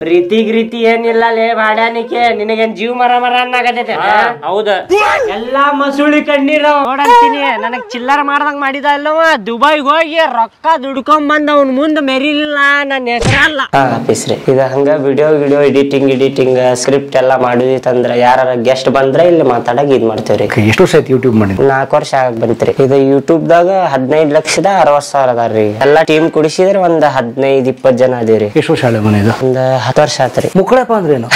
ರೀತಿ ಏನಿಲ್ಲ ಲೇ ಬಾಡ್ಯಾನಿಕೆ ನಿನಗೇನ್ ಜೀವ ಮರ ಅನ್ನಾಗತೈತೆ. ಹೌದ ಎಲ್ಲಾ ಮಸುಳಿ ಕಣ್ಣೀರ ನೋಡಂತೀನಿ. ನನಗ್ ಚಿಲ್ಲರ ಮಾಡ್ದಂಗ ಮಾಡಿದ ಅಲ್ಲವ ದುಬೈಗೆ ಹೋಗಿ ರೊಕ್ಕ ದುಡ್ಕೊಂಡ್ ಬಂದ ಅವ್ನ ಮುಂದ್ ಮೆರಿಲಿಲ್ಲ ನನ್ನ ಹೆಸರಲ್ಲ. ಆಫೀಸ್ರಿ ಇದು ಹಂಗ ವಿಡಿಯೋ ಎಡಿಟಿಂಗ್ ಸ್ಕ್ರಿಪ್ಟ್ ಎಲ್ಲಾ ಮಾಡಿದಿತ್ತಂದ್ರ ಯಾರ ಗೆಸ್ಟ್ ಬಂದ್ರೆ ಇಲ್ಲಿ ಮಾತಾಡಕ್ ಇದ್ ಮಾಡ್ತೇವ್ರಿ. ಎಷ್ಟು ವರ್ಷ ಆಯ್ತು ಯೂಟ್ಯೂಬ್ ಮಾಡಿ? 4 ವರ್ಷ ಆಗ ಬಂತ್ರಿ. ಇದು ಯೂಟ್ಯೂಬ್ ದಾಗ 15,60,000 ಅದಾರ್ರಿ. ಎಲ್ಲಾ ಟೀಮ್ ಕುಡಿಸಿದ್ರೆ ಒಂದ್ 15-20 ಜನ ಅದೇವ್ರಿ. ಎಷ್ಟು ವರ್ಷ ಹಳೆ ಮನೆ ಇದು? ಒಂದ್ 10 ವರ್ಷ ಆತ್ರಿ. ಮುಕ್ಕಳಪ್ಪ ಅಂದ್ರೆ ಏನು?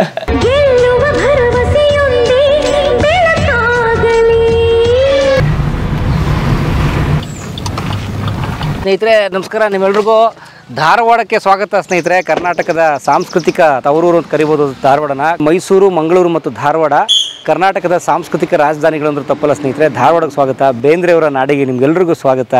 ಸ್ನೇಹಿತರೆ ನಮಸ್ಕಾರ, ನಿಮ್ಮೆಲ್ರಿಗೂ ಧಾರವಾಡಕ್ಕೆ ಸ್ವಾಗತ. ಸ್ನೇಹಿತರೆ, ಕರ್ನಾಟಕದ ಸಾಂಸ್ಕೃತಿಕ ತವರೂರು ಅಂತ ಕರಿಬೋದು ಧಾರವಾಡನ. ಮೈಸೂರು, ಮಂಗಳೂರು ಮತ್ತು ಧಾರವಾಡ ಕರ್ನಾಟಕದ ಸಾಂಸ್ಕೃತಿಕ ರಾಜಧಾನಿಗಳಂದ್ರೂ ತಪ್ಪಲ್ಲ. ಸ್ನೇಹಿತರೆ, ಧಾರವಾಡಕ್ಕೆ ಸ್ವಾಗತ. ಬೇಂದ್ರೆಯವರ ನಾಡಿಗೆ ನಿಮ್ಗೆಲ್ರಿಗೂ ಸ್ವಾಗತ.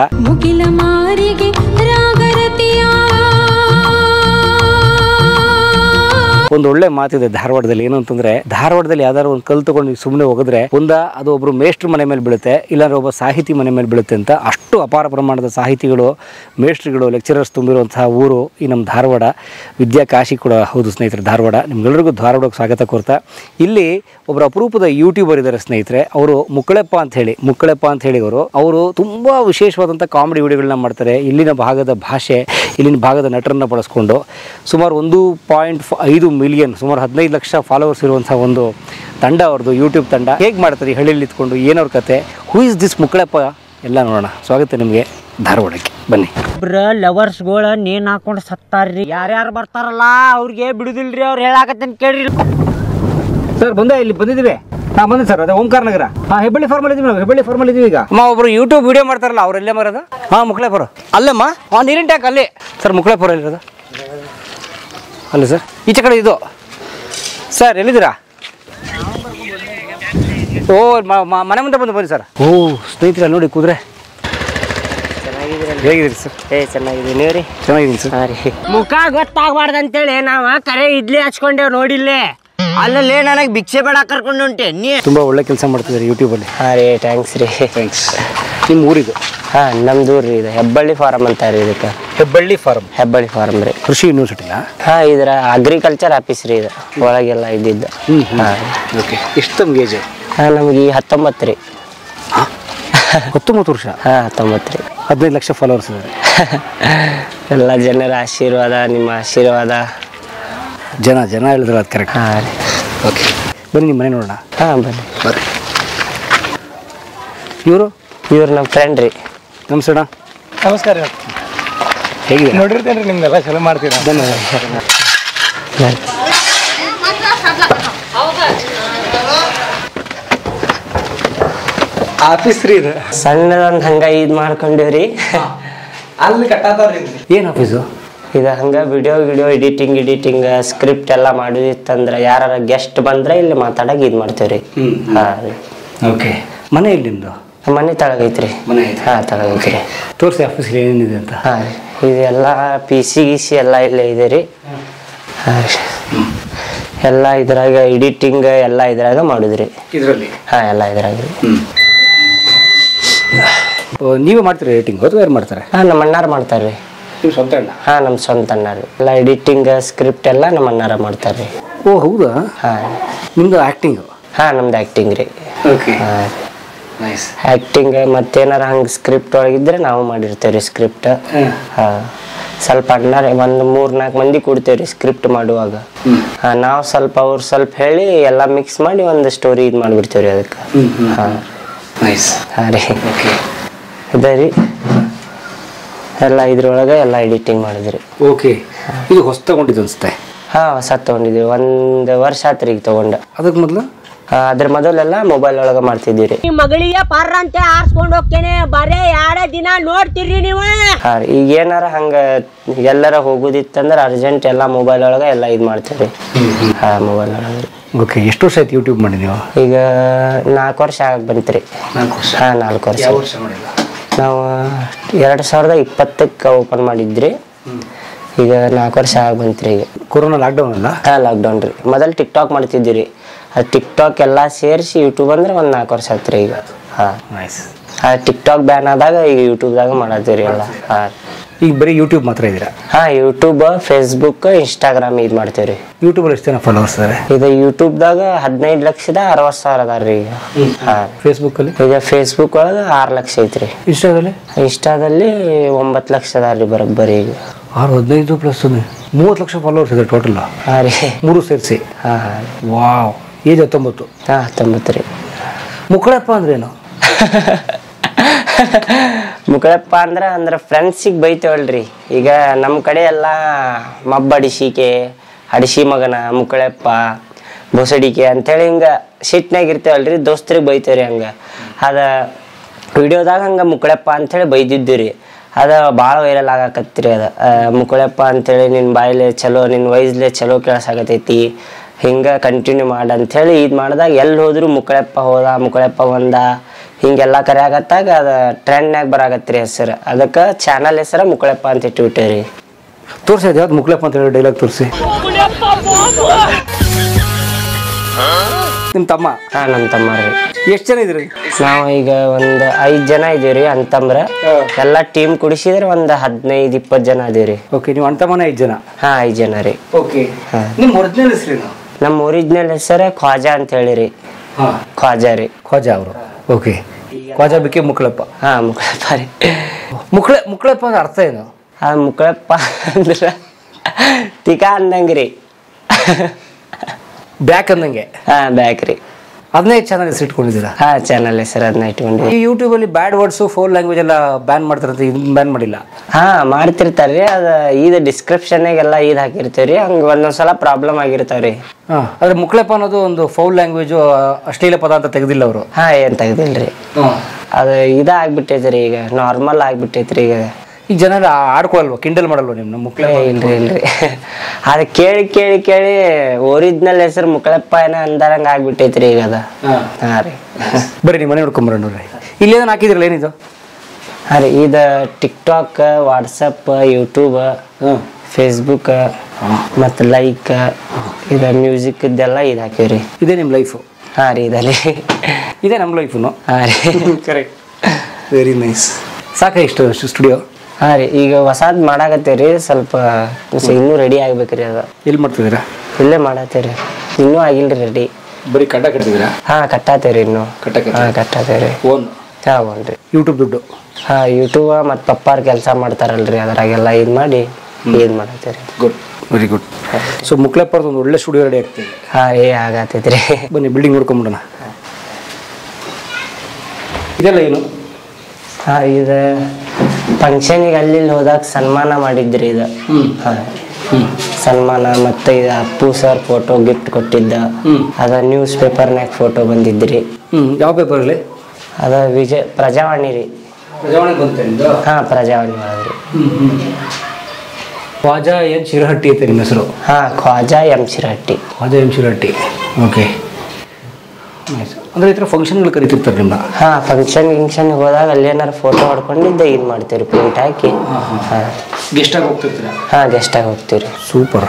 ಒಂದು ಒಳ್ಳೆ ಮಾತಿದೆ ಧಾರವಾಡದಲ್ಲಿ. ಏನು ಅಂತಂದ್ರೆ, ಧಾರವಾಡದಲ್ಲಿ ಯಾವ್ದಾದ್ರು ಒಂದು ಕಲ್ ತಗೊಂಡು ಸುಮ್ಮನೆ ಹೋಗಿದ್ರೆ ಅದು ಒಬ್ರು ಮೇಷ್ಟ್ರ ಮನೆ ಮೇಲೆ ಬೀಳುತ್ತೆ, ಇಲ್ಲಾಂದ್ರೆ ಒಬ್ಬ ಸಾಹಿತಿ ಮನೆ ಮೇಲೆ ಬೀಳುತ್ತೆ ಅಂತ. ಅಷ್ಟು ಅಪಾರ ಪ್ರಮಾಣದ ಸಾಹಿತಿಗಳು, ಮೇಷ್ಟ್ರುಗಳು, ಲೆಕ್ಚರರ್ಸ್ ತುಂಬಿರುವಂತಹ ಊರು ಈ ನಮ್ಮ ಧಾರವಾಡ. ವಿದ್ಯಾಕಾಶಿ ಕೂಡ ಹೌದು ಸ್ನೇಹಿತರೆ ಧಾರವಾಡ. ನಿಮ್ಗೆಲ್ಲರಿಗೂ ಧಾರವಾಡಕ್ಕೆ ಸ್ವಾಗತ ಕೋರ್ತಾ. ಇಲ್ಲಿ ಒಬ್ಬರು ಅಪರೂಪದ ಯೂಟ್ಯೂಬರ್ ಇದ್ದಾರೆ ಸ್ನೇಹಿತರೆ. ಅವರು ಮುಕ್ಕಳೆಪ್ಪ ಅಂತ ಹೇಳಿ ಅವರು ತುಂಬಾ ವಿಶೇಷವಾದಂಥ ಕಾಮಿಡಿ ವಿಡಿಯೋಗಳನ್ನ ಮಾಡ್ತಾರೆ. ಇಲ್ಲಿನ ಭಾಗದ ಭಾಷೆ, ಇಲ್ಲಿನ ಭಾಗದ ನಟರನ್ನ ಬಳಸ್ಕೊಂಡು ಸುಮಾರು 1.5 ಮಿಲಿಯನ್, ಸುಮಾರು 15 ಲಕ್ಷ ಫಾಲೋವರ್ಸ್ ಇರುವಂತಹ ಒಂದು ತಂಡ ಅವ್ರದ್ದು, ಯೂಟ್ಯೂಬ್ ತಂಡ. ಹೇಗೆ ಮಾಡ್ತಾರೆ ಹಳ್ಳಿಯಲ್ಲಿ ಇತ್ಕೊಂಡು, ಏನವ್ರ ಕತೆ, ಹೂ ಇಸ್ ದಿಸ್ ಮುಕ್ಕಳೆಪ್ಪ ಎಲ್ಲ ನೋಡೋಣ. ಸ್ವಾಗತ ನಿಮಗೆ ಧಾರವಾಡಕ್ಕೆ, ಬನ್ನಿ. ಲವರ್ಸ್ಗಳು ನೇನ್ ಹಾಕೊಂಡು ಸತ್ತಾರ್ರಿ. ಯಾರ್ಯಾರು ಬರ್ತಾರಲ್ಲ ಅವ್ರಿಗೆ ಬಿಡುದಿಲ್ರಿ. ಅವ್ರು ಹೇಳಾಕತ್ತೇನ್ ಕೇಳ್ರಿ. ಸರ್ ಇಲ್ಲಿ ಬಂದಿದ್ದೀವಿ. ಬಂದೆ ಸರ್, ಅದೇ ಓಂಕಾರ ನಗರ. ಹೆಬ್ಬಳ್ಳಿ ಫಾರ್ಮಲ್ಲಿ ಇದೀವಿ ನಾವು. ಹೆಬ್ಬಳ್ಳಿ ಫಾರ್ಮಲ್ಲಿ ಇದೀವಿ. ಈಗ ಒಬ್ರು ಯೂಟ್ಯೂಬ್ ವಿಡಿಯೋ ಮಾಡ್ತಾರಲ್ಲ, ಅವ್ರೆಲ್ಲೇ ಮರದ? ಮುಕ್ಕಳೆಪುರ ಅಲ್ಲಮ್ಮ. ನೀರಿನ ಟ್ಯಾಂಕ್ ಅಲ್ಲಿ ಸರ್. ಮುಕ್ಕಳೆಪುರ ಎಲ್ಲಿರೋದು? ಅಲ್ಲ ಸರ್, ಈಚೆ ಕಡೆ ಇದು. ಸರ್ ಎಲ್ಲಿದ್ದೀರಾ? ಮನೆ ಮುಂದೆ ಬನ್ನಿ ಸರ್. ಸ್ನೇಹಿತರೆ ನೋಡಿ ಕುದುರೆ. ಹೇಗಿದ್ದೀರಿ ಸರ್? ಚೆನ್ನಾಗಿದ್ದೀನಿ. ನೀವ್ರಿ? ಚೆನ್ನಾಗಿದ್ದೀನಿ ಸರ್. ಮುಖ ಗೊತ್ತಾಗಬಾರ್ದಂತೇಳಿ ನಾವ ಕರೆ ಇಡ್ಲಿ ಹಚ್ಕೊಂಡೇವ್ ನೋಡಿಲ್ಲೇ. ಅಲ್ಲೇ ನನಗೆ ಭಿಕ್ಷೆ ಬೇಡ ಕರ್ಕೊಂಡು ಹೊಂಟೆ. ತುಂಬಾ ಒಳ್ಳೆ ಕೆಲಸ ಮಾಡ್ತಿದ್ದೀರಿ ಯೂಟ್ಯೂಬಲ್ಲಿ. ಥ್ಯಾಂಕ್ಸ್ ರೀ. ಥ್ಯಾಂಕ್ಸ್. ನಿಮ್ಮ ಊರಿದು? ನಮ್ದು ಊರ್ರಿ ಇದು ಹೆಬ್ಬಳ್ಳಿ ಫಾರಂ ಅಂತ ರೀ. ಇದಕ್ಕೆ ಹೆಬ್ಬಳ್ಳಿ ಫಾರಂ ರೀ. ಕೃಷಿ ಯೂನಿವರ್ಸಿಟಿನಾ? ಇದ್ರ ಅಗ್ರಿಕಲ್ಚರ್ ಆಫೀಸ್ ರೀ. ಇದು ಒಳಗೆಲ್ಲ ಇದ್ದಿದ್ದು. ಓಕೆ. ಎಷ್ಟು ತಮ್ಗೆ ಏಜ್? ನಮ್ಗೆ 19 ರೀ. 19 ವರ್ಷ? 19 ರೀ. 15 ಲಕ್ಷ ಫಾಲೋವರ್ಸ್ ಇದ್ದಾರೆ. ಎಲ್ಲ ಜನರ ಆಶೀರ್ವಾದ, ನಿಮ್ಮ ಆಶೀರ್ವಾದ. ಜನ ಹೇಳಿದ್ರೆ ಅದು ಕರೆಕ್ಟ್. ರೀ. ಓಕೆ, ಬನ್ನಿ ನಿಮ್ಮ ಮನೆ ನೋಡೋಣ. ಬರ್ರಿ. ಇವ್ರು ನಮ್ಮ ಫ್ರೆಂಡ್ ರೀ. ನಮಸ್ಕಾರ. ನಮಸ್ಕಾರ. ಹೇಗಿದೆ? ನೋಡಿರ್ತೇನೆ ರೀ, ನಿಮ್ದೆಲ್ಲ ಚಲೋ ಮಾಡ್ತೀರಾ. ಆಫೀಸ್ ರೀ ಇದು. ಸಣ್ಣದೊಂದು ಹಂಗ ಇದ್ ಮಾಡ್ಕೊಂಡಿವ್ರಿ. ಅಲ್ಲಿ ಕಟ್ಟಾತಾವ್ರಿ. ಏನು ಆಫೀಸು? ಇದು ಹಂಗ ವಿಡಿಯೋ ಎಡಿಟಿಂಗ್ ಸ್ಕ್ರಿಪ್ಟ್ ಎಲ್ಲ ಮಾಡಿದಿತ್ತಂದ್ರ ಯಾರ ಗೆಸ್ಟ್ ಬಂದ್ರೆ ಇಲ್ಲಿ ಮಾತಾಡಕ್ ಇದ್ ಮಾಡ್ತೇವ್ರಿ. ಓಕೆ. ಮನೆ ಎಲ್ಲಿ ನಿಮ್ದು? ಮನೆ ತಳಗೈತ್ರಿ. ತಳಗೈತ್ರಿ. ತೋರಿಸಿ ಆಫೀಸ್ಗೆ ಏನೇನಿದೆ ಅಂತ. ಇದೆಲ್ಲ PC ಎಲ್ಲ ಇಲ್ಲೇ ಇದೆ ರೀ. ಎಲ್ಲ ಇದ್ರಾಗ ಎಡಿಟಿಂಗ್ ಎಲ್ಲ ಇದ್ರಾಗ ಮಾಡುದ್ರಿ. ಇದರಲ್ಲಿ? ಎಲ್ಲ ಇದ್ರಾಗ ರೀ. ನೀವೇ ಮಾಡ್ತೀರಿ ಎಡಿಟಿಂಗ್ ಅಥವಾ ಯಾರು ಮಾಡ್ತಾರೆ? ನಮ್ಮ ಅಣ್ಣಾರು ಮಾಡ್ತಾರ್ರಿ. ನೀವು ಸ್ವಂತ ಅಣ್ಣ? ನಮ್ಮ ಸ್ವಂತ ಅಣ್ಣಾರು. ಎಲ್ಲ ಎಡಿಟಿಂಗ್ ಸ್ಕ್ರಿಪ್ಟ್ ಎಲ್ಲ ನಮ್ಮ ಅಣ್ಣಾರ ಮಾಡ್ತಾರ್ರಿ. ಓ ಹೌದಾ? ನಿಮ್ದು ಆಕ್ಟಿಂಗ್? ನಮ್ದು ಆಕ್ಟಿಂಗ್ ರೀ. ಓಕೆ. ಆಕ್ಟಿಂಗ್ ಮತ್ತೇನಾರ ಹಂಗೆ ಸ್ಕ್ರಿಪ್ಟ್ ಒಳಗಿದ್ರೆ ನಾವು ಮಾಡಿರ್ತೇವ್ರಿ ಸ್ಕ್ರಿಪ್ಟ್. ಸ್ವಲ್ಪ ಅಣ್ಣಾರ ಒಂದು 3-4 ಮಂದಿ ಕೊಡ್ತೇವ್ರಿ ಸ್ಕ್ರಿಪ್ಟ್ ಮಾಡುವಾಗ. ನಾವು ಸ್ವಲ್ಪ ಅವ್ರು ಸ್ವಲ್ಪ ಹೇಳಿ ಎಲ್ಲ ಮಿಕ್ಸ್ ಮಾಡಿ ಒಂದು ಸ್ಟೋರಿ ಇದು ಮಾಡಿಬಿಡ್ತೇವ್ರಿ ಅದಕ್ಕೆ. ರೀ. ಇದೇ ರೀ ಎಲ್ಲ ಇದ್ರೊಳಗೆ ಎಲ್ಲ ಎಡಿಟಿಂಗ್ ಮಾಡಿದ್ರಿ. ಓಕೆ. ಇದು ಹೊಸ ತಗೊಂಡಿದ್ದು ಅನ್ಸುತ್ತೆ? ಹೊಸ ತಗೊಂಡಿದ್ವಿ. 1 ವರ್ಷ ಆತ್ರಿ ಈಗ ತಗೊಂಡ. ಅದಕ್ಕೆ ಮೊದಲು? ಅದ್ರ ಮೊದಲೆಲ್ಲ ಮೊಬೈಲ್ ಒಳಗ ಮಾಡ್ತಿದ್ದೀರಿ. ಮಗಳಿಗೆ ಪಾರ ಅಂತ ಆರ್ಸ್ಕೊಂಡ್ ಹೋಗ್ತೇನೆ, ಬರೇ 2 ದಿನ ನೋಡ್ತೀರಿ ನೀವು. ಈಗ ಏನಾರ ಹಂಗ ಎಲ್ಲಾರ ಹೋಗುದಿತ್ತಂದ್ರ ಅರ್ಜೆಂಟ್ ಎಲ್ಲ ಮೊಬೈಲ್ ಒಳಗ ಎಲ್ಲ ಇದ್ ಮಾಡ್ತೀವಿ. ಮೊಬೈಲ್ ಒಳಗ. ಓಕೆ. ಎಷ್ಟು ವರ್ಷ ಆಯ್ತು ಯೂಟ್ಯೂಬ್ ಮಾಡಿ ನೀವು? ಈಗ 4 ವರ್ಷ ಆಗ ಬಂತ್ರಿ. 4 ವರ್ಷ. ನಾವು 2020ಕ್ಕೆ ಓಪನ್ ಮಾಡಿದ್ರಿ. ಈಗ 4 ವರ್ಷ ಆಗ ಬಂತ್ರಿ. ಈಗ ಕೊರೋನಾ ಲಾಕ್ಡೌನ್ ಅಲ್ಲ? ಲಾಕ್ಡೌನ್ ರೀ. ಮೊದಲು ಟಿಕ್ಟಾಕ್ ಮಾಡ್ತಿದ್ದೀರಿ. ಟಿಕ್ಟಾಕ್ ಎಲ್ಲ ಸೇರಿಸಿ ಯೂಟ್ಯೂಬ್ ಅಂದ್ರೆ ಒಂದು 4 ವರ್ಷ ಆತ್ರಿ ಈಗ. ಟಿಕ್ಟಾಕ್ ಬ್ಯಾನ್ ಆದಾಗ ಈಗ ಯೂಟ್ಯೂಬ್ದಾಗ ಮಾಡತ್ತೀರಿ ಎಲ್ಲ. ಈಗ ಬರೀ ಯೂಟ್ಯೂಬ್ ಮಾತ್ರ ಇದ್ದೀರಾ? ಹಾ, ಯೂಟ್ಯೂಬ್, ಫೇಸ್ಬುಕ್, ಇನ್ಸ್ಟಾಗ್ರಾಮ್ ಇದು ಮಾಡ್ತೇವ್ರಿ. ಯೂಟ್ಯೂಬಲ್ಲಿ ಎಷ್ಟು ಜನ ಫಾಲೋವರ್ಸ್ ಇದ್ದಾರೆ? ಇದು ಯೂಟ್ಯೂಬ್ದಾಗ 15,60,000 ಅದಾರ್ರಿ ಈಗ. ಹಾ, ಫೇಸ್ಬುಕ್ಕಲ್ಲಿ? ಈಗ ಫೇಸ್ಬುಕ್ ಒಳಗೆ 6 ಲಕ್ಷ ಐತ್ರಿ. ಇನ್ಸ್ಟಾದಲ್ಲಿ 9 ಲಕ್ಷ ಅದಾರ್ರಿ ಬರೋಬ್ಬರಿ ಈಗ. 15 ಪ್ಲಸ್ 30 ಲಕ್ಷ ಫಾಲೋವರ್ಸ್ ಇದೆ ಟೋಟಲ್? ಹಾ ರೀ, 3 ಸೇರಿಸಿ. ಹಾ. ವಾವ್. ಏಜ್ 19? ಹಾ, 19 ರೀ. ಮುಕ್ಕಳಪ್ಪ ಅಂದ್ರೇನು? ಮುಕ್ಕಳಪ್ಪ ಅಂದ್ರೆ ಫ್ರೆಂಡ್ಸಿಗೆ ಬೈತೇವಲ್ರಿ. ಈಗ ನಮ್ಮ ಕಡೆ ಎಲ್ಲ ಮಬ್ಬಡಿಸಿಕೆ, ಅಡಿಸಿ ಮಗನ, ಮುಕ್ಕಳಪ್ಪ, ಬೊಸಡಿಕೆ ಅಂತೇಳಿ ಹಿಂಗೆ ಸಿಟ್ನಾಗ ಇರ್ತೇವಲ್ರಿ, ದೋಸ್ತರಿಗೆ ಬೈತೇವ್ರಿ. ಹಂಗೆ ಅದ ವಿಡಿಯೋದಾಗ ಹಂಗೆ ಮುಕ್ಕಳಪ್ಪ ಅಂಥೇಳಿ ಬೈದಿದ್ದು ರೀ. ಅದು ಭಾಳ ವೈರಲ್ ಆಗಾಕತ್ರಿ. ಅದು ಮುಕ್ಕಳಪ್ಪ ಅಂಥೇಳಿ ನಿನ್ನ ಬಾಯಿಲೆ ಚಲೋ, ನಿನ್ನ ವಯಸ್ಸಲ್ಲೇ ಚಲೋ ಕೆಲಸಾಗತೈತಿ, ಹಿಂಗೆ ಕಂಟಿನ್ಯೂ ಮಾಡಿ ಅಂಥೇಳಿ ಇದು ಮಾಡಿದಾಗ ಎಲ್ಲಿ ಹೋದ್ರು ಮುಕ್ಕಳಪ್ಪ ಹೋದ, ಮುಕ್ಕಳಪ್ಪ ಬಂದ, ಹಿಂಗೆಲ್ಲ ಕರೆಯಾಗತ್ತಾಗ ಅದು ಟ್ರೆಂಡ್ನಾಗ ಬರಾಕತ್ರಿ ಹೆಸರು. ಅದಕ್ಕೆ ಚಾನಲ್ ಹೆಸರು ಮುಕ್ಕಳಪ್ಪ ಅಂತ ಇಟ್ಬಿಟ್ಟೇರಿ. ತೋರಿಸಿ, ಅದು ಯಾವ್ದು ಮುಕ್ಕಳಪ್ಪ ಅಂತ ಹೇಳಿ ಡೈಲಾಗ್ ತೋರಿಸಿ. ನಿಮ್ಮ ತಮ್ಮ? ಹಾಂ, ನಮ್ಮ ತಮ್ಮ ರೀ. ಎಷ್ಟು ಜನ ಇದ್ರಿ? ನಾವು ಈಗ ಒಂದು 5 ಜನ ಇದೀವ್ರಿ ಅಣ್ತಂಬ್ರ. ಎಲ್ಲ ಟೀಮ್ ಕುಡಿಸಿದ್ರೆ ಒಂದು 15-20 ಜನ ಅದೀವ್ರಿ. ಓಕೆ, ನೀವು ಅಣ್ತಮ್ಮನ 5 ಜನ? ಹಾಂ, 5 ಜನ ರೀ. ಓಕೆ. ನಿಮ್ಮ ಒರಿಜಿನಲ್ ಹೆಸರೇನು? ನಮ್ಮ ಒರಿಜಿನಲ್ ಹೆಸರು ಖ್ವಾಜಾ ಅಂತ ಹೇಳಿರಿ. ಖ್ವಾಜಾ ರೀ. ಖ್ವಾಜಾ ಅವರು. ಓಕೆ. ಖ್ವಾಜಾ ಬಿಕ್ಕೆ ಮುಕ್ಕಳಪ್ಪ. ಹಾಂ, ಮುಕ್ಕಳಪ್ಪ ರೀ. ಮುಕ್ಕಳಪ್ಪ ಅಂದ್ರೆ ಅರ್ಥ ಏನು? ಮುಕ್ಕಳಪ್ಪ ಅಂದ್ರೆ ತಿಕಾ ಅಂದಂಗೆ ರೀ. ಬ್ಯಾಕ್ ಅಂದಂಗೆ? ಹಾಂ, ಬ್ಯಾಕ್ ರೀ. ಅದನ್ನೇ ಚಾನಲ್ ಹೆಸರು ಇಟ್ಕೊಂಡಿದ್ದೀರಾ? ಹಾಂ, ಚಾನಲ್ ಹೆಸರು ಅದನ್ನ ಇಟ್ಕೊಂಡು. ಈ ಯೂಟ್ಯೂಬಲ್ಲಿ ಬ್ಯಾಡ್ ವರ್ಡ್ಸು, ಫೌಲ್ ಲ್ಯಾಂಗ್ವೇಜ್ ಎಲ್ಲ ಬ್ಯಾನ್ ಮಾಡ್ತಾರಂತ, ಇದನ್ನ ಬ್ಯಾನ್ ಮಾಡಿಲ್ಲ? ಹಾಂ, ಮಾಡ್ತಿರ್ತಾರೆ. ಅದು ಇದು ಡಿಸ್ಕ್ರಿಪ್ಷನ್ನಾಗೆಲ್ಲ ಇದು ಹಾಕಿರ್ತೀವಿ. ಹಂಗೆ ಒಂದೊಂದ್ಸಲ ಪ್ರಾಬ್ಲಮ್ ಆಗಿರ್ತಾವ್ರಿ. ಹಾಂ, ಆದರೆ ಮುಕ್ಕಳಪ್ಪ ಅನ್ನೋದು ಒಂದು ಫೌಲ್ ಲ್ಯಾಂಗ್ವೇಜು, ಅಶ್ಲೀಲ ಪದ ಅಂತ ತೆಗೆದಿಲ್ಲ ಅವರು? ಹಾಂ, ಏನು ತೆಗ್ದಿಲ್ರಿ. ಅದು ಇದಾಗ್ಬಿಟ್ಟೈತೆ ರೀ, ಈಗ ನಾರ್ಮಲ್ ಆಗ್ಬಿಟ್ಟೈತ್ರಿ. ಈಗ ಜನ ಆಡ್ಕೊಳಲ್ವ, ಕಿಂಡಲ್ ಮಾಡಲ್ವ ನಿಮ್ಮ ಮುಕ್ಕಳಪ್ಪ? ಇಲ್ರಿ. ಅದು ಕೇಳಿ ಕೇಳಿ ಕೇಳಿ ಒರಿಜಿನಲ್ ಹೆಸರು ಮುಕ್ಕಳಪ್ಪ ಏನೋ ಅಂದಾರಂಗೆ ಆಗ್ಬಿಟ್ಟೈತ್ರಿ ಈಗ ಅದು. ಹಾಂ ರೀ. ಬರ್ರಿ ನಿಮ್ಮ ಮನೆ ನೋಡ್ಕೊಂಬರೋಣ್ರಿ. ಇಲ್ಲೇನು ಹಾಕಿದ್ರಲ್ಲ, ಏನಿದು? ಹಾಂ ರೀ, ಇದು ಟಿಕ್ಟಾಕ್, ವಾಟ್ಸಪ್, ಯೂಟ್ಯೂಬ್, ಫೇಸ್ಬುಕ್ ಮತ್ತು ಲೈಕ್, ಇದು ಮ್ಯೂಸಿಕ್ ಇದೆಲ್ಲ ಇದು ಹಾಕಿವ್ರಿ. ಇದೇ ನಿಮ್ಮ ಲೈಫು? ಹಾಂ ರೀ, ಇದರಲ್ಲಿ ಇದೇ ನಮ್ಮ ಲೈಫು. ಹಾಂ ರೀ, ಕರೆಕ್ಟ್. Very nice. ಸಾಕ ಇಷ್ಟು ಸ್ಟುಡಿಯೋ? ಹಾಂ ರೀ, ಈಗ ಹೊಸಾದ್ ಮಾಡಾಕತ್ತೇವ್ರಿ. ಸ್ವಲ್ಪ ಇನ್ನೂ ರೆಡಿ ಆಗ್ಬೇಕ್ರಿ. ಅದು ಎಲ್ಲಿ ಮಾಡ್ತಿದ್ದೀರಾ? ಇಲ್ಲೇ ಮಾಡತ್ತೇವ್ರಿ, ಇನ್ನೂ ಆಗಿಲ್ರಿ ರೆಡಿ. ಬರೀ ಕಟ್ಟ ಕಟ್ತಿದ್ದೀರಾ? ಹಾಂ, ಕಟ್ಟಾತೇವ್ರಿ ಇನ್ನೂ. ಹಾಂ, ಕಟ್ಟಾತೇವ್ರಿ. ಓನ್? ಹಾಂ, ಓನ್ರಿ. ಯೂಟ್ಯೂಬ್ ದುಡ್ಡು? ಹಾಂ, ಯೂಟ್ಯೂಬ್ ಮತ್ತು ಪಪ್ಪಾರು ಕೆಲಸ ಮಾಡ್ತಾರಲ್ರಿ, ಅದ್ರಾಗೆಲ್ಲ ಇದು ಮಾಡಿ ಇದು ಮಾಡತ್ತೇವ್ರಿ. Good, very good. So Mukkalappa ಒಂದು ಒಳ್ಳೆ ಸ್ಟುಡಿಯೋ ರೆಡಿ ಆಗ್ತದೆ. ಹಾಂ ರೀ, ಆಗತ್ತೈತ್ರಿ. ಬನ್ನಿ ಬಿಲ್ಡಿಂಗ್ ನೋಡ್ಕೊಂಬಿಡೋಣ. ಇದೆಲ್ಲ ಏನು? ಹಾಂ, ಇದು ಫಂಕ್ಷನಿಗೆ ಅಲ್ಲಿ ಹೋದಾಗ ಸನ್ಮಾನ ಮಾಡಿದ್ರಿ ಇದು. ಹಾಂ, ಸನ್ಮಾನ ಮತ್ತು ಇದು ಅಪ್ಪು ಸರ್ ಫೋಟೋ ಗಿಫ್ಟ್ ಕೊಟ್ಟಿದ್ದ. ಅದ ನ್ಯೂಸ್ ಪೇಪರ್ನಾಗ ಫೋಟೋ ಬಂದಿದ್ರಿ. ಯಾವ ಪೇಪರಲ್ಲಿ? ಅದ ಪ್ರಜಾವಾಣಿ ರೀ. ಪ್ರಜಾವಾಣಿ ಬಂತ? ಹಾಂ, ಪ್ರಜಾವಾಣಿ ಒಳಗ್ರಿ. ಖ್ವಾಜಾ ಎನ್ ಶಿರಹಟ್ಟಿ ಐತೆ ನಿಮ್ಮ ಹೆಸರು? ಹಾಂ, Khwaja M Shirahatti. Khwaja M Shirahatti. Okay. ಅಂದರೆ ಈ ಥರ ಫಂಕ್ಷನ್ಗಳು ಕರಿತಿರ್ತಾರೆ ನಿಮ್ಮನ್ನ? ಹಾಂ, ಫಂಕ್ಷನ್ಗೆ ಹೋದಾಗ ಅಲ್ಲೇನಾರು ಫೋಟೋ ಹೊಡ್ಕೊಂಡಿದ್ದೆ ಇದು ಮಾಡ್ತೀವಿ, ಪ್ರಿಂಟ್ ಹಾಕಿ. ಹಾಂ, ಗೆಸ್ಟಾಗಿ ಹೋಗ್ತಿರ್ತೀರಾ? ಹಾಂ, ಗೆಸ್ಟಾಗಿ ಹೋಗ್ತೀವಿ ರೀ. ಸೂಪರ್.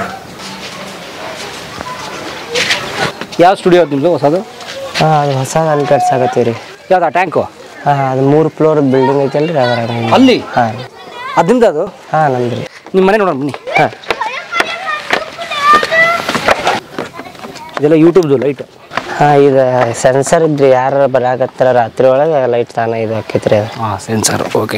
ಯಾವ ಸ್ಟುಡಿಯೋ ಅದು ನಿಮ್ಮದು ಹೊಸದು? ಹಾಂ, ಅದು ಹೊಸ ಅಲ್ಲಿ ಕಟ್ಸಾಕತ್ತೀವಿ ರೀ. ಯಾವ್ದು ಆ ಟ್ಯಾಂಕು? ಹಾಂ, ಅದು 3 ಫ್ಲೋರ್ ಬಿಲ್ಡಿಂಗ್ ಐತಲ್ರಿ ಅದ್ರಾಗ. ಅಲ್ಲಿ? ಹಾಂ. ಅದರಿಂದ ಅದು? ಹಾಂ, ನಮ್ದು ರೀ. ನಿಮ್ಮ ಮನೆ ನೋಡೋಣ ಬನ್ನಿ. ಹಾಂ, ಇದೆಲ್ಲ ಯೂಟ್ಯೂಬ್ದು ಲೈಟ್? ಹಾಂ, ಇದು ಸೆನ್ಸರ್ ಇದ್ರಿ, ಯಾರು ಬರಾಕತ್ತಾರ ರಾತ್ರಿ ಒಳಗೆ ಲೈಟ್ ತಾನ ಇದು ಹಾಕೈತ್ರಿ ಅದು. ಹಾಂ, ಸೆನ್ಸರ್. ಓಕೆ.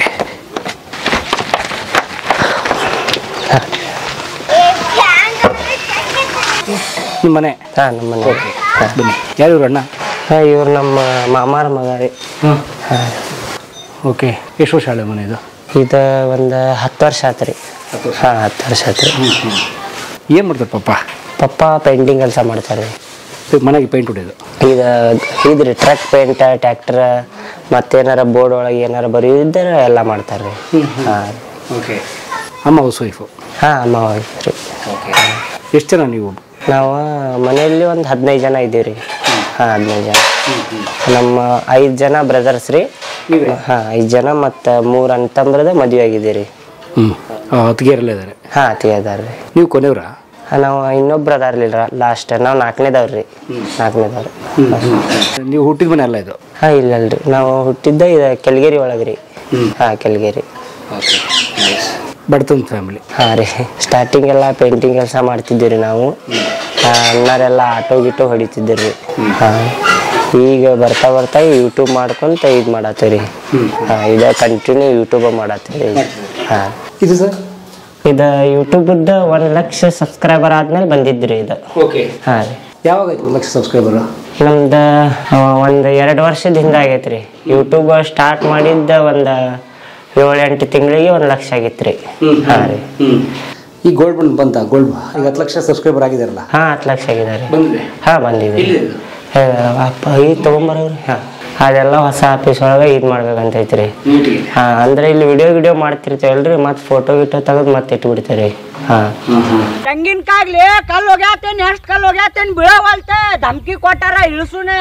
ನಿಮ್ಮ ಮನೆ? ಹಾಂ, ನಮ್ಮ ಮನೆ. ಬನ್ನಿ. ಯಾರು ಇವ್ರು ಅಣ್ಣ? ಹಾಂ, ಇವ್ರು ನಮ್ಮ ಮಾಮಾರ ಮಗ ರೀ. ಹಾಂ. ಹಾಂ. ಓಕೆ. ಎಷ್ಟು ವರ್ಷ ಹಳೆ ಮನೆ ಇದು? ಇದು ಒಂದು 10 ವರ್ಷ ಆಯ್ತು ರೀ. ಹಾಂ, 10 ವರ್ಷ ಆಯ್ತು ರೀ. ಏನು ಮಾಡ್ತಾರೆ ಪಪ್ಪ ಪೇಂಟಿಂಗ್ ಕೆಲಸ ಮಾಡ್ತಾರೆ ರೀ. ಮನೆಗೆ ಪೇಂಟ್ ಹೊಡೆಯೋದು? ಇದು ರೀ ಟ್ರಕ್ ಪೇಂಟ್, ಟ್ಯಾಕ್ಟರ್, ಮತ್ತೇನಾರ ಬೋರ್ಡ್ ಒಳಗೆ ಏನಾರ ಬರೆಯಿದ್ದಾರೆ ಎಲ್ಲ ಮಾಡ್ತಾರೆ ರೀ. ಹಾಂ. ಓಕೆ. ಅಮ್ಮ ಹೌಸ್ ವೈಫು? ಹಾಂ, ಅಮ್ಮ ವೈಫ್ ರೀ. ಓಕೆ. ಎಷ್ಟು ಜನ ನೀವು? ನಾವು ಮನೆಯಲ್ಲಿ ಒಂದು 15 ಜನ ಇದ್ದೀವಿ ರೀ. ಹಾಂ, 15 ಜನ. ನಮ್ಮ 5 ಜನ ಬ್ರದರ್ಸ್ ರೀ. ಹಾಂ, 5 ಜನ ಮತ್ತು 3 ಅಣ್ತಂಬ್ರದ ಮದುವೆ ಆಗಿದ್ದೀರಿ. ಅತ್ತಿಗೆಯರೆಲ್ಲ ಇದ್ದಾರೆ? ಹಾಂ, ಅತ್ತಿಗೆ ಇದ್ದಾರೆ ರೀ. ನೀವು ಕೊನೆಯವರಾ? ನಾವು ಇನ್ನೊಬ್ರು ಅದಾರ್ಲಿಲ್ಲ, ಲಾಸ್ಟ್ ನಾವು 4ನೇದವ್ರು ರೀ. 4ನೇದವ್ರು. ನೀವು ಹುಟ್ಟಿದ ಮನೆ ಅಲ್ಲ ಇದು? ಹಾಂ, ಇಲ್ಲಲ್ರಿ, ನಾವು ಹುಟ್ಟಿದ್ದ ಇದು ಕೆಲ್ಗೇರಿ ಒಳಗೆ ರೀ. ಹಾಂ, ಕೆಲ್ಗೇರಿ. ಬಡತನ ಫ್ಯಾಮಿಲಿ. ಹಾಂ ರೀ, ಸ್ಟಾರ್ಟಿಂಗ್ ಎಲ್ಲ ಪೇಂಟಿಂಗ್ ಕೆಲಸ ಮಾಡ್ತಿದ್ದೀವಿ ನಾವು. ಅಣ್ಣರೆಲ್ಲ ಆಟೋ ಗಿಟೋ ಹೊಡಿತಿದ್ದೀರಿ. ಹಾಂ, ಈಗ ಬರ್ತಾ ಬರ್ತಾ ಯೂಟ್ಯೂಬ್ ಮಾಡ್ಕೊಂತ ಇದು ಮಾಡತ್ತೀವಿ. ಹಾಂ, ಇದು ಕಂಟಿನ್ಯೂ ಯೂಟ್ಯೂಬ್ ಮಾಡತ್ತೀವಿ. ಹಾಂ, ಇದು ಸರ್ ಇದು ಯೂಟ್ಯೂಬ್ದ 1 ಲಕ್ಷ ಸಬ್ಸ್ಕ್ರೈಬರ್ ಆದ್ಮೇಲೆ ಬಂದಿದ್ರಿ ಇದು. ಓಕೆ. ಹಾಂ ರೀ. ಯಾವಾಗ 1 ಲಕ್ಷ ಸಬ್ಸ್ಕ್ರೈಬರ್? ನಮ್ದು ಒಂದು 2 ವರ್ಷದ ಹಿಂದೆ ಆಗೈತೆ ರೀ. ಯೂಟ್ಯೂಬ್ ಸ್ಟಾರ್ಟ್ ಮಾಡಿದ್ದ ಒಂದು 7-8 ತಿಂಗಳಿಗೆ 1 ಲಕ್ಷ ಆಗಿತ್ತು ರೀ. ಹಾಂ ರೀ. ಈ ಗೋಲ್ಡ್ ಬಂತ ಗೋಲ್ಡ್ ಈಗ 10 ಲಕ್ಷ ಸಬ್ಸ್ಕ್ರೈಬರ್ ಆಗಿದಾರಲ್ಲ? ಹಾಂ, 10 ಲಕ್ಷ ಆಗಿದ್ದಾರೆ. ಬಂದಿದೆ? ಹಾಂ, ಬಂದಿದೆ. ಈಗ ತೊಗೊಂಬರೋರಿ. ಹಾಂ, ಅದೆಲ್ಲ ಹೊಸ ಆಫೀಸ್ ಒಳಗೆ ಇದು ಮಾಡ್ಬೇಕಂತ ಐತ್ರಿ. ಹಾಂ, ಅಂದ್ರೆ ಇಲ್ಲಿ ವಿಡಿಯೋ ಮಾಡ್ತಿರ್ತೇವಲ್ರಿ, ಮತ್ತೆ ಫೋಟೋ ಗಿಟೋ ತೆಗೆದು ಮತ್ತೆ ಇಟ್ಬಿಡ್ತೇರಿ. ಹಾಂ, ತೆಂಗಿನಕಾಗ್ಲಿ ಕಲ್ಲು ಹೋಗ್ಯಾತೇನ್, ಎಷ್ಟು ಕಲ್ಲು ಹೋಗ್ಯಾತೇನ್ ಬೀಳವಲ್ತೆ, ಧಮ್ಕಿ ಕೊಟ್ಟಾರ ಇಳಿಸುನೆ.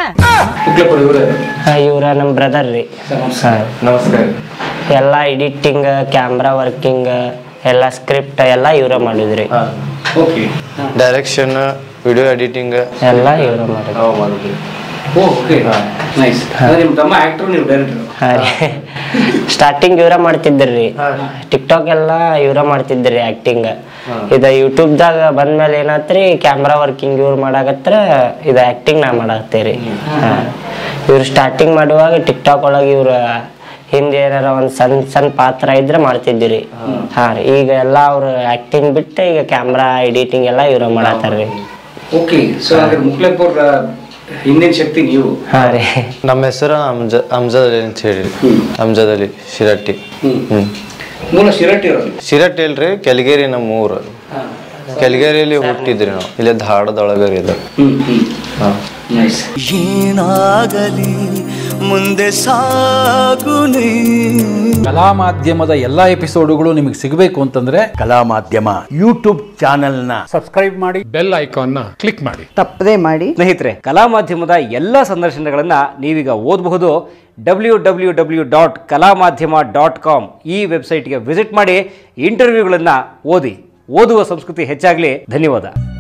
ಇವ್ರ ನಮ್ಮ ಬ್ರದರ್ ರೀ. ಹಾಂ, ನಮಸ್ಕಾರ. ಎಲ್ಲ ಎಡಿಟಿಂಗ್, ಕ್ಯಾಮ್ರಾ ವರ್ಕಿಂಗ್, ಎಲ್ಲ ಸ್ಕ್ರಿಪ್ಟ್ ಎಲ್ಲ ಇವರ ಮಾಡಿದ್ರಿ. ಡೈರೆಕ್ಷನ್, ವಿಡಿಯೋ ಎಡಿಟಿಂಗ್ ಎಲ್ಲ ಇವರ ಮಾಡಿದ್ರಿ. ಸ್ಟಾರ್ಟಿಂಗ್ ಇವರ ಮಾಡ್ತಿದ್ರಿ. ಟಿಕ್ಟಾಕ್ ಎಲ್ಲ ಇವರ ಮಾಡ್ತಿದ್ರಿ ಆಕ್ಟಿಂಗ್. ಇದು ಯೂಟ್ಯೂಬ್ದಾಗ ಬಂದ್ಮೇಲೆ ಏನಾತ್ರಿ, ಕ್ಯಾಮ್ರಾ ವರ್ಕಿಂಗ್ ಇವ್ರು ಮಾಡಾಕತ್ರ, ಇದು ಆಕ್ಟಿಂಗ್ ನಾ ಮಾಡಾಕ್ತೇರಿ. ಇವ್ರು ಸ್ಟಾರ್ಟಿಂಗ್ ಮಾಡುವಾಗ ಟಿಕ್ಟಾಕ್ ಒಳಗೆ ಇವ್ರ ಹಿಂದೆ ಏನಾರ ಒಂದು ಸಣ್ಣ ಪಾತ್ರ ಇದ್ರೆ ಮಾಡ್ತಿದ್ದೀರಿ. ಹಾಂ ರೀ. ಈಗ ಎಲ್ಲ ಅವ್ರು ಆಕ್ಟಿಂಗ್ ಬಿಟ್ಟು ಈಗ ಕ್ಯಾಮ್ರಾ ಎಡಿಟಿಂಗ್ ಎಲ್ಲ ಇವ್ರ ಮಾಡತ್ತಾರ್ರಿ. ಓಕೆ. ಸೊ ಮುಕ್ಲೇಪುರ್ ಹಿಂದಿನ ಶಕ್ತಿ ನೀವು? ಹಾಂ ರೀ. ನಮ್ಮ ಹೆಸರು ಅಮ್ಜದ್ ಅಲಿ ಅಂತ ಹೇಳಿ. ಅಮ್ಜದ್ ಅಲಿ ಶಿರಟ್ಟಿ. ಮೂಲ ಶಿರಟ್ಟಿ ಇರೋದು? ಶಿರಟ್ಟಿ ಅಲ್ರಿ, ಕೆಳಗೇರಿ ನಮ್ಮ ಊರು. ಕೆಳಗೇರಿಯಲ್ಲಿ ಹುಟ್ಟಿದ್ರಿ ನಾವು. ಇಲ್ಲೇ ಧಾರವಾಡದೊಳಗರಿ ಇದು. ಏನಾಗಲಿ ಮುಂದೆ ಸಾಗುನಿ. ಕಲಾ ಮಾಧ್ಯಮದ ಎಲ್ಲಾ ಎಪಿಸೋಡುಗಳು ನಿಮಗೆ ಸಿಗಬೇಕು ಅಂತಂದ್ರೆ ಕಲಾ ಮಾಧ್ಯಮ ಯೂಟ್ಯೂಬ್ ಚಾನೆಲ್ನ ಸಬ್ಸ್ಕ್ರೈಬ್ ಮಾಡಿ, ಬೆಲ್ ಐಕಾನ್ನ ಕ್ಲಿಕ್ ಮಾಡಿ, ತಪ್ಪದೇ ಮಾಡಿ. ಸ್ನೇಹಿತರೆ, ಕಲಾ ಮಾಧ್ಯಮದ ಎಲ್ಲ ಸಂದರ್ಶನಗಳನ್ನು ನೀವೀಗ ಓದಬಹುದು. www.kalamadhyama.com ಈ ವೆಬ್ಸೈಟ್ಗೆ ವಿಸಿಟ್ ಮಾಡಿ ಇಂಟರ್ವ್ಯೂಗಳನ್ನು ಓದಿ. ಓದುವ ಸಂಸ್ಕೃತಿ ಹೆಚ್ಚಾಗಲಿ. ಧನ್ಯವಾದ.